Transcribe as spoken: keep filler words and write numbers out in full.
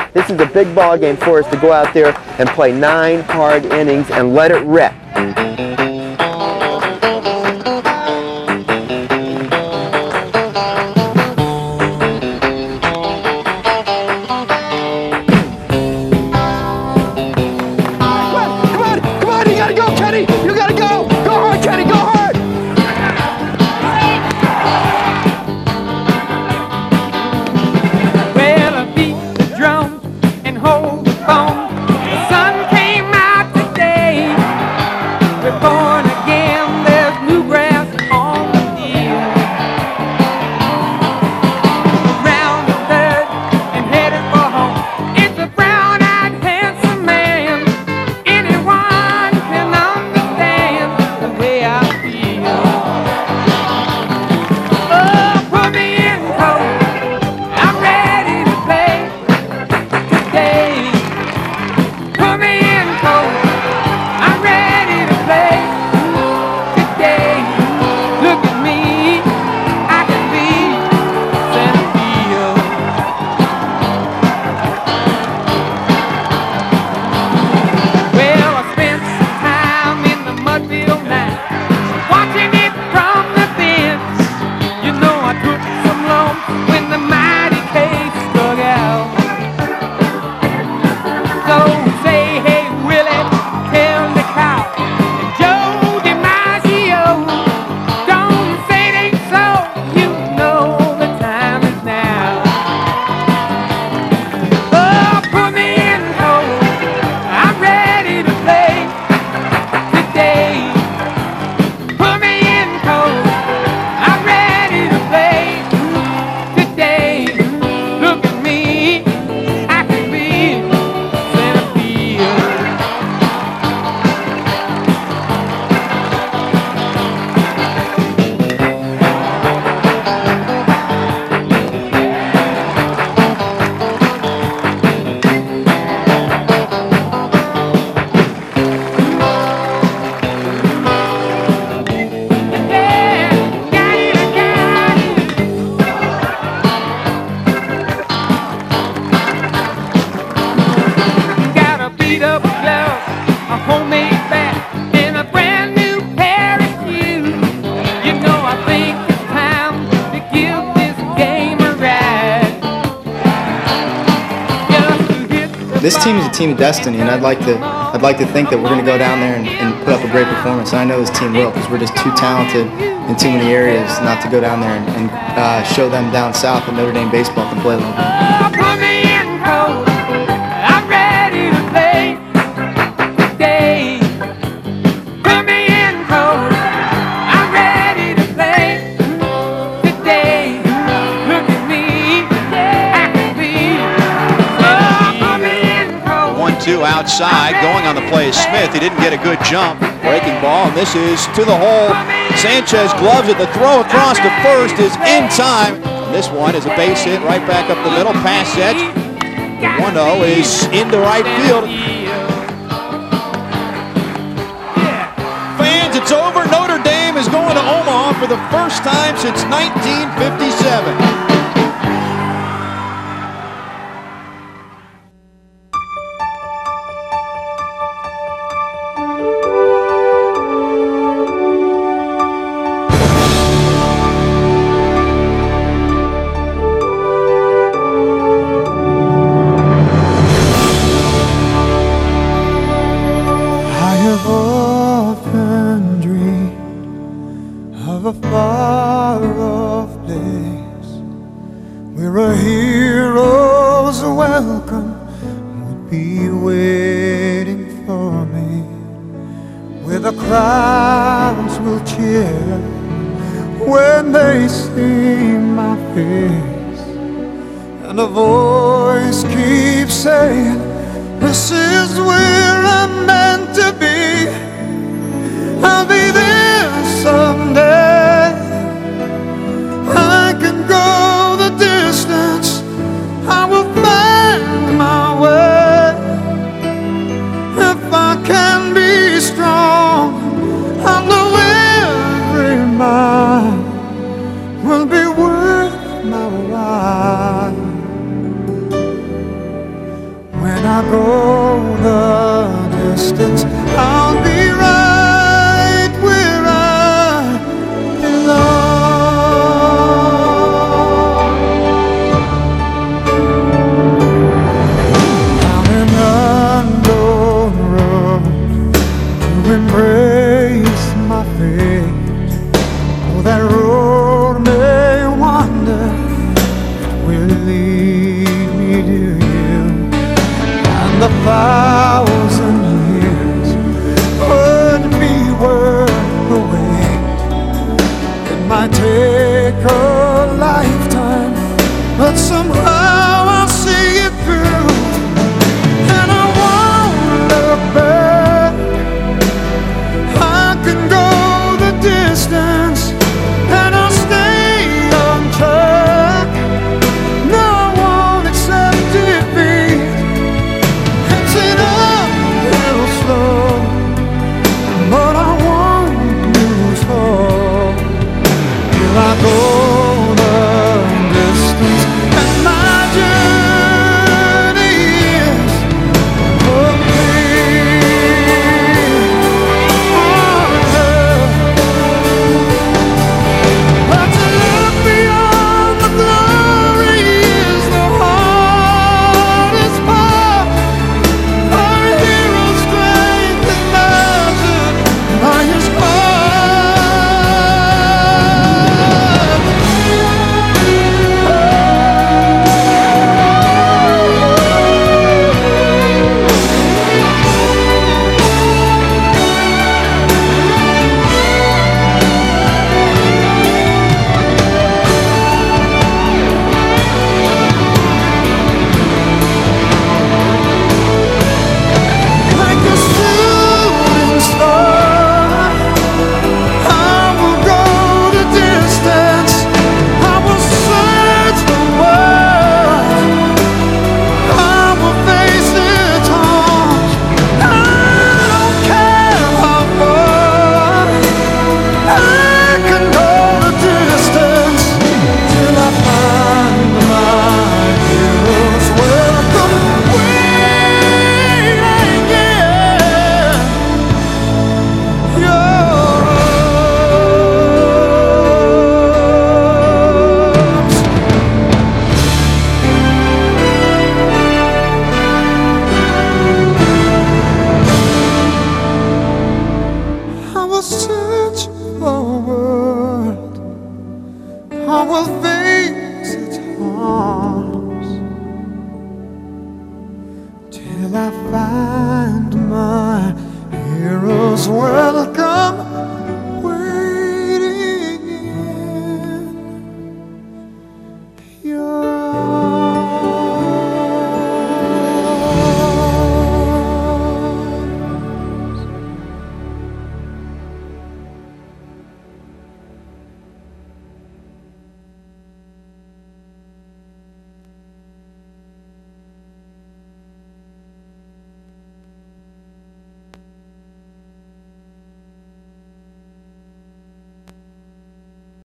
This is a big ball game for us to go out there and play nine hard innings and let it rip. You gotta go! Go hard, Kenny! Go hard! Well, I beat the drum and hold the phone. The sun came out today. We're born again. There's new grass on the field. Around the third and headed for home. It's a brown-eyed, handsome man. Anyone can understand the way I feel. Oh, put me in cold. I'm ready to play today. Put me in cold. I'm ready to play today. Look at me. I can be center field. Well, I spent some time in the mudfield now, watching it from the fence. You know I took some lumps when the mighty case struck out. So say, hey Willie, tell the cow, and Joe DiMaggio, don't say it ain't so. You know the time is now. Oh, put me in cold. I'm ready to play today. Put me in cold. I'm ready to play today. Look at me. I can be center field. Yeah, got it, I got it. Got a beat up glove, a homemade bat, and a brand new pair of shoes. You know I think it's time to give this game a ride. Just to hit the This team is a team of destiny, and I'd like to I'd like to think that we're going to go down there and, and put up a great performance. And I know this team will, because we're just too talented in too many areas not to go down there and, and uh, show them down south that Notre Dame baseball can play a little bit. Oh, put me in cold. I'm ready to play today. Put me in cold. I'm ready to play today. Look at me. I can be. Oh, put me in cold. one two outside. Going on the play is Smith. He didn't get a good jump. Breaking ball, and this is to the hole. Sanchez gloves it. The throw across to first is in time. And this one is a base hit right back up the middle. Pass set. one oh is into right field. Fans, it's over. Notre Dame is going to Omaha for the first time since nineteen fifty-seven. I have often dreamed of a far-off place where a hero's welcome would be waiting for me, where the crowds will cheer when they see my face, and a voice keeps saying, this is where I'm meant to be. I'll be there someday. I can go the distance. I will find my way. If I can be strong, I know every mile will be worth my while. distance, I'll be right where I belong. I'm an unknown road to embrace my fate. Oh, that road may wander, will lead me to you, and the thousand years would be worth the wait. It might take a lifetime, but somehow I'll see it through, and I won't look back. I can go the distance, and I'll stay on track. No, I won't accept defeat. It's an uphill slope, but I won't lose hope till I go the distance, and my journey is complete. But to look beyond the glory is the hardest part. Our hero's strength is measured by his like a shooting star. I will go the distance. I will search the world. I will face its haunts. I don't care how far. I can go the distance till I find my hero's welcome waiting again. Yours. I will search for a world. I will face its harms till I find my hero's welcome